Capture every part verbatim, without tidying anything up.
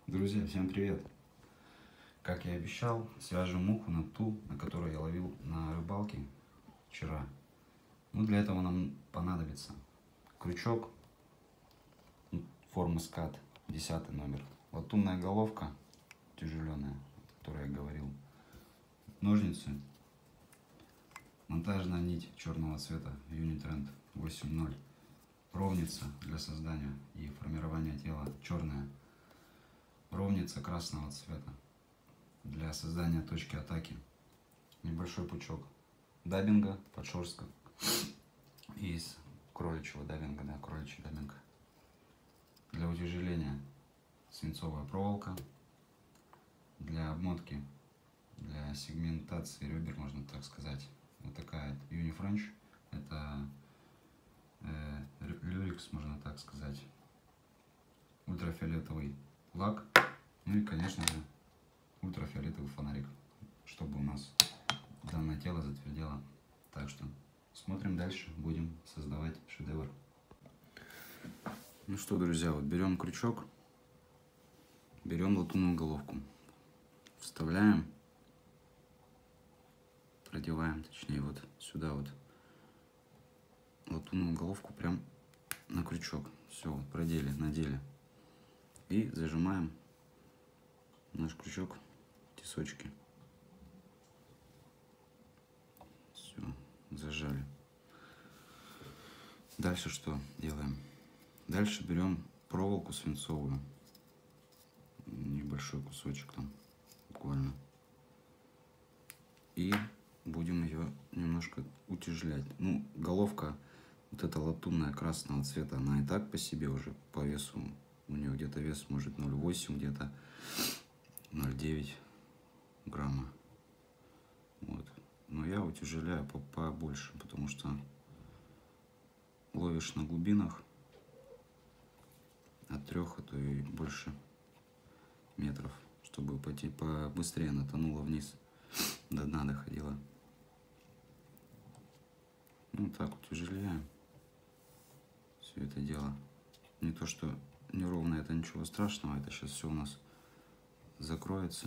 Друзья, всем привет! Как я и обещал, свяжем муху на ту, на которую я ловил на рыбалке вчера. Ну, для этого нам понадобится крючок формы скат, десятый номер, латунная головка тяжеленая, о которой я говорил, ножницы, монтажная нить черного цвета Unitrend восемь ноль, ровница для создания и формирования тела черная, ровница красного цвета для создания точки атаки, небольшой пучок даббинга, подшерстка из кроличьего даббинга, да, кроличий даббинг. Для утяжеления свинцовая проволока, для обмотки, для сегментации ребер, можно так сказать, вот такая Uni-French, это э, люрикс, можно так сказать, ультрафиолетовый лак, ну и, конечно же, ультрафиолетовый фонарик, чтобы у нас данное тело затвердело. Так что смотрим дальше, будем создавать шедевр. Ну что, друзья, вот берем крючок, берем латунную головку, вставляем, продеваем, точнее, вот сюда вот латунную головку прям на крючок. Все, вот продели, надели. И зажимаем наш крючок в тисочки. Все, зажали. Дальше что делаем? Дальше берем проволоку свинцовую, небольшой кусочек там, буквально, и будем ее немножко утяжелять. Ну, головка вот эта латунная красного цвета, она и так по себе уже по весу, у нее где-то вес может ноль восемь, где-то ноль девять грамма. Вот. Но я утяжеляю побольше, потому что ловишь на глубинах от трех, а то и больше метров, чтобы побыстрее она тонула вниз, до дна доходила. Ну так утяжеляем все это дело. Не то, что неровно, это ничего страшного, это сейчас все у нас закроется.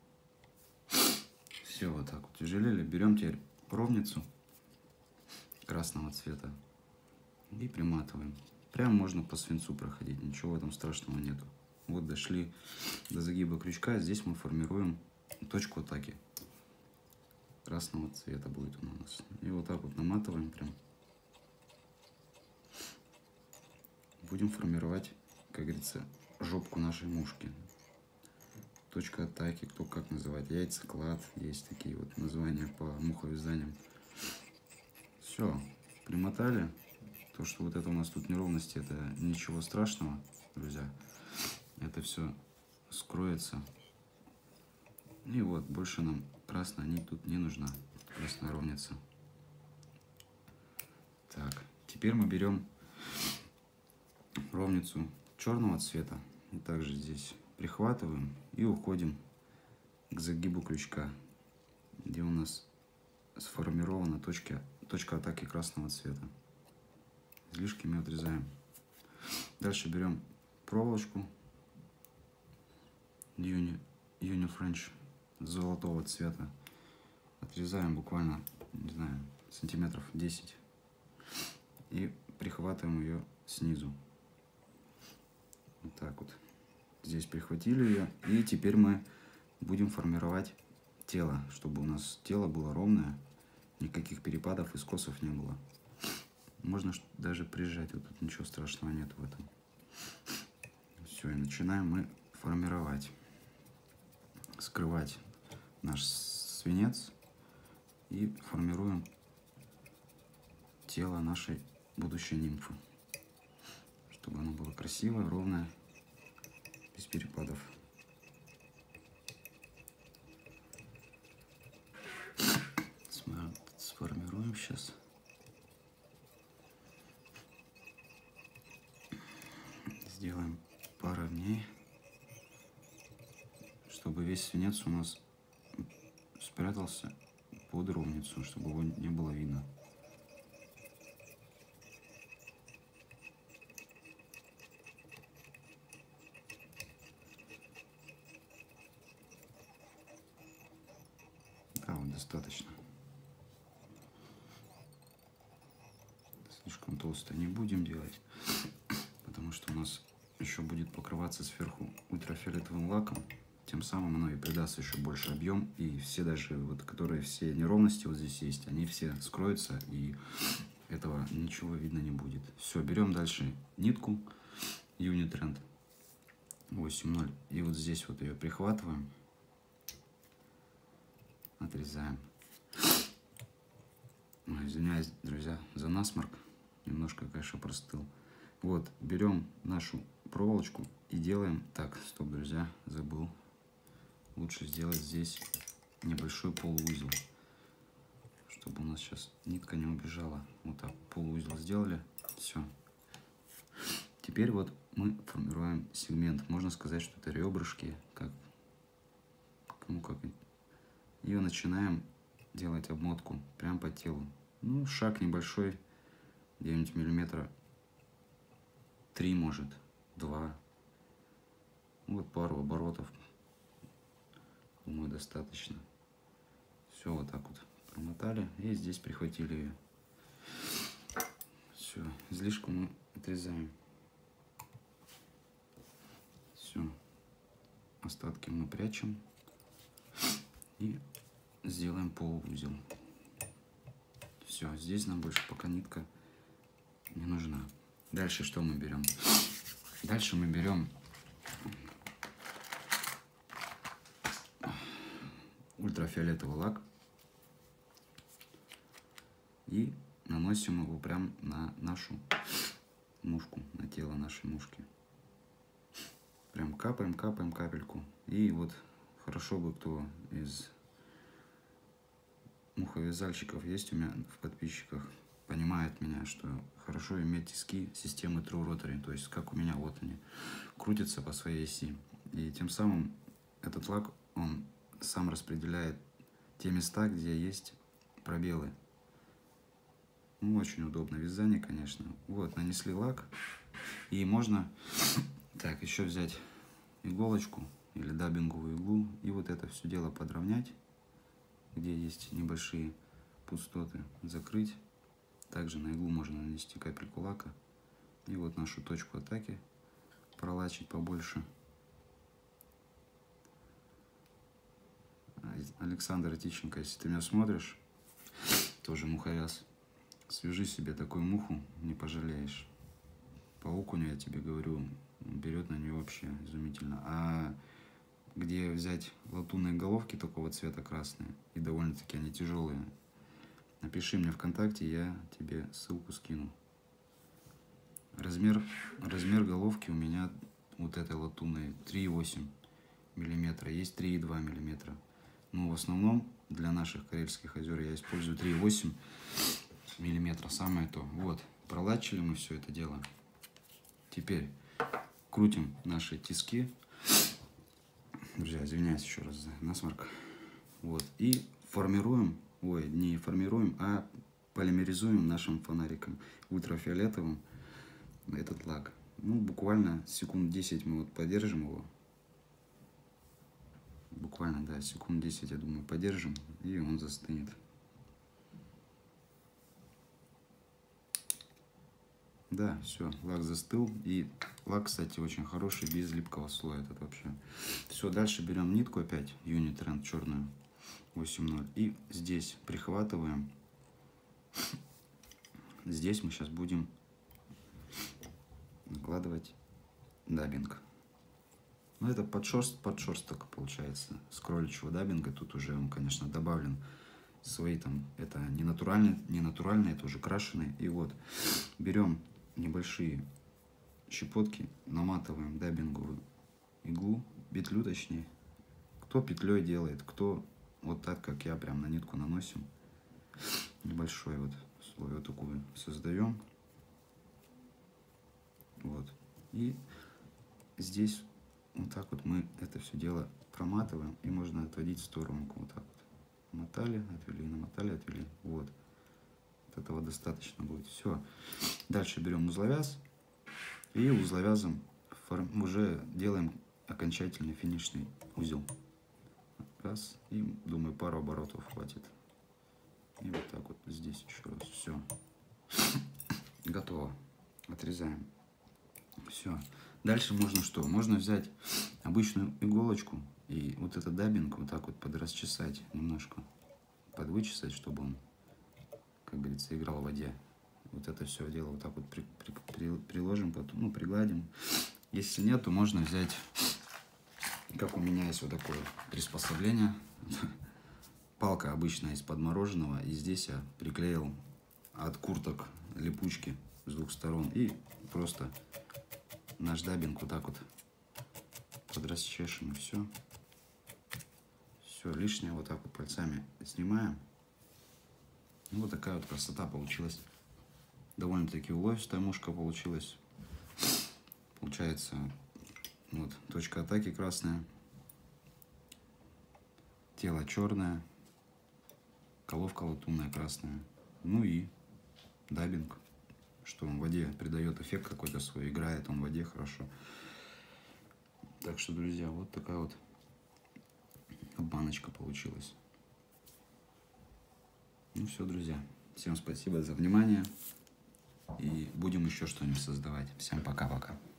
Все, вот так утяжелели. Берем теперь ровницу красного цвета и приматываем. Прям можно по свинцу проходить, ничего в этом страшного нету. Вот дошли до загиба крючка, здесь мы формируем точку атаки. Красного цвета будет он у нас. И вот так вот наматываем прям. Будем формировать, как говорится, жопку нашей мушки. Точка атаки, кто как называет, яйцеклад, есть такие вот названия по муховязаниям. Все, примотали. То, что вот это у нас тут неровности, это ничего страшного, друзья. Это все скроется. И вот, больше нам красная нить тут не нужна, красная ровница. Так, теперь мы берем ровницу черного цвета и также здесь прихватываем и уходим к загибу крючка, где у нас сформирована точка, точка атаки красного цвета. Излишки мы отрезаем. Дальше берем проволочку Uni, Uni-French золотого цвета. Отрезаем буквально, не знаю, сантиметров десять. И прихватываем ее снизу. Вот так вот. Здесь прихватили ее. И теперь мы будем формировать тело, чтобы у нас тело было ровное. Никаких перепадов и скосов не было. Можно даже прижать, вот тут ничего страшного нет в этом. Все, и начинаем мы формировать, скрывать наш свинец и формируем тело нашей будущей нимфы, чтобы оно было красивое, ровное, без перепадов. Сформируем сейчас. Сделаем поровнее, чтобы весь свинец у нас спрятался под ровницу, чтобы его не было видно. достаточно. Слишком толсто не будем делать, потому что у нас еще будет покрываться сверху ультрафиолетовым лаком. Тем самым оно и придаст еще больше объем. И все даже, вот, которые все неровности вот здесь есть, они все скроются, и этого ничего видно не будет. Все, берем дальше нитку Unitrend восемь ноль. И вот здесь вот ее прихватываем. Отрезаем. Ой, извиняюсь, друзья, за насморк. Немножко, конечно, простыл. Вот, берем нашу проволочку и делаем... Так, стоп, друзья, забыл. Лучше сделать здесь небольшой полуузел, чтобы у нас сейчас нитка не убежала. Вот так, полуузел сделали. Все. Теперь вот мы формируем сегмент. Можно сказать, что это ребрышки, как... Кому как... И начинаем делать обмотку прям по телу. Ну, шаг небольшой, где-нибудь миллиметра три, может, два. Вот пару оборотов, думаю, достаточно. Все, вот так вот промотали и здесь прихватили ее. Все, излишку мы отрезаем. Все, остатки мы прячем и сделаем полуузел. Все, здесь нам больше пока нитка не нужна. Дальше что мы берем? Дальше мы берем ультрафиолетовый лак и наносим его прям на нашу мушку, на тело нашей мушки. Прям капаем, капаем капельку. И вот хорошо бы, кто из муховязальщиков есть у меня в подписчиках, понимает меня, что хорошо иметь тиски системы True Rotary, то есть как у меня, вот они крутятся по своей оси. И тем самым этот лак, он сам распределяет те места, где есть пробелы. Ну, очень удобно вязание, конечно. Вот, нанесли лак. И можно так еще взять иголочку или даббинговую иглу и вот это все дело подровнять, где есть небольшие пустоты, закрыть. Также на иглу можно нанести капельку лака и вот нашу точку атаки пролачить побольше. Александр Тищенко, если ты меня смотришь, тоже муховяз, свяжи себе такую муху, не пожалеешь. По окуню, я тебе говорю, берет на нее вообще изумительно. А где взять латунные головки такого цвета красные, и довольно-таки они тяжелые, напиши мне ВКонтакте, я тебе ссылку скину. Размер, размер головки у меня вот этой латунной три и восемь миллиметра, есть три и два миллиметра. Но в основном для наших Карельских озер я использую три и восемь миллиметра, самое то. Вот, пролачили мы все это дело. Теперь крутим наши тиски. Друзья, извиняюсь еще раз за насморк. Вот, и формируем, ой, не формируем, а полимеризуем нашим фонариком ультрафиолетовым этот лак. Ну, буквально секунд десять мы вот подержим его. Буквально, да, секунд десять, я думаю, подержим, и он застынет. Да, все, лак застыл. И лак, кстати, очень хороший, без липкого слоя этот вообще. Все, дальше берем нитку опять, Unitrend черную, восемь ноль. И здесь прихватываем. Здесь мы сейчас будем накладывать даббинг. Ну, это подшерст, подшерсток получается с кроличьего даббинга. Тут уже он, конечно, добавлен свои там, это не натуральные, не натуральные, это уже крашеные. И вот берем небольшие щепотки, наматываем даббинговую иглу, петлю точнее. Кто петлей делает, кто вот так, как я, прям на нитку наносим. Небольшой вот слой вот такой создаем. Вот. И здесь вот так вот мы это все дело проматываем, и можно отводить в сторонку. Вот так вот. Намотали, отвели, намотали, отвели. Вот. Вот этого достаточно будет. Все. Дальше берем узловяз. И узловязом форм... уже делаем окончательный финишный узел. Раз. И, думаю, пару оборотов хватит. И вот так вот здесь еще раз. Все. Готово. Отрезаем. Все. Дальше можно что? Можно взять обычную иголочку и вот этот даббинг вот так вот подрасчесать немножко. Подвычесать, чтобы он, как говорится, играл в воде. Вот это все дело вот так вот при, при, при, приложим, потом, ну, пригладим. Если нет, то можно взять, как у меня есть вот такое приспособление. Палка обычная из подмороженного. И здесь я приклеил от курток липучки с двух сторон. И просто наш даббинг вот так вот подрасчешем, и все. Все, лишнее вот так вот пальцами снимаем. Ну, вот такая вот красота получилась. Довольно-таки уловистая мушка получилась. Получается, вот, точка атаки красная. Тело черное. Головка латунная красная. Ну и даббинг, что он в воде придает эффект какой-то свой. Играет он в воде хорошо. Так что, друзья, вот такая вот обманочка получилась. Ну все, друзья. Всем спасибо за внимание. И будем еще что-нибудь создавать. Всем пока-пока.